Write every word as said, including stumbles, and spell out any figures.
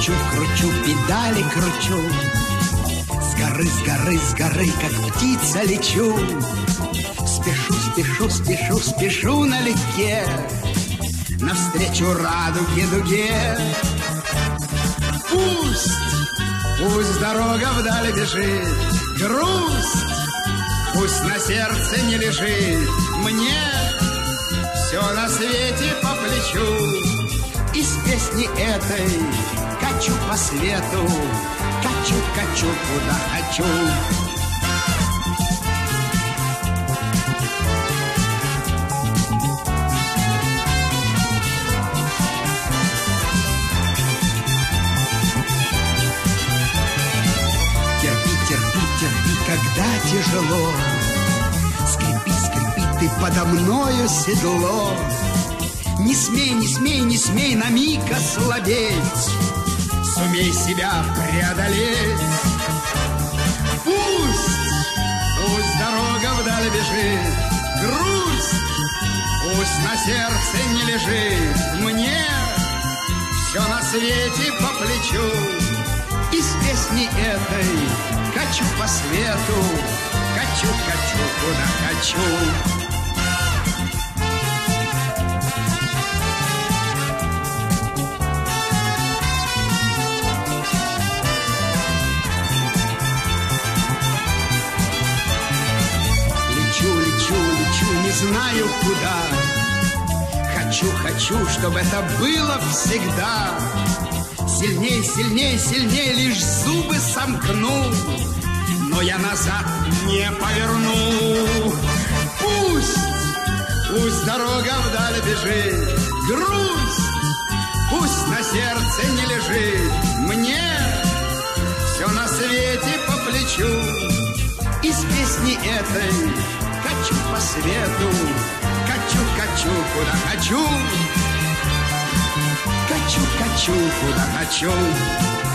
кручу, кручу, педали кручу. С горы, с горы, с горы, как птица лечу. Спешу, спешу, спешу, спешу налегке навстречу радуге дуге. Пусть, пусть дорога вдали бежит, грусть пусть на сердце не лежит. Мне все на свете по плечу. Из песни этой качу по свету, качу, качу, куда хочу. Когда тяжело, скрипи, скрипи ты подо мною седло. Не смей, не смей, не смей на миг ослабеть, сумей себя преодолеть. Пусть, пусть дорога вдаль бежит, грусть пусть на сердце не лежит. Мне все на свете по плечу. Из песни этой качу по свету, качу, качу, куда хочу. Лечу, лечу, лечу, не знаю куда. Хочу, хочу, чтобы это было всегда. Сильней, сильней, сильней, лишь зубы сомкну, но я назад не поверну. Пусть, пусть дорога вдаль бежит, грусть пусть на сердце не лежит. Мне все на свете по плечу. Из песни этой качу по свету, качу, качу, куда хочу. Качу, качу, куда хочу.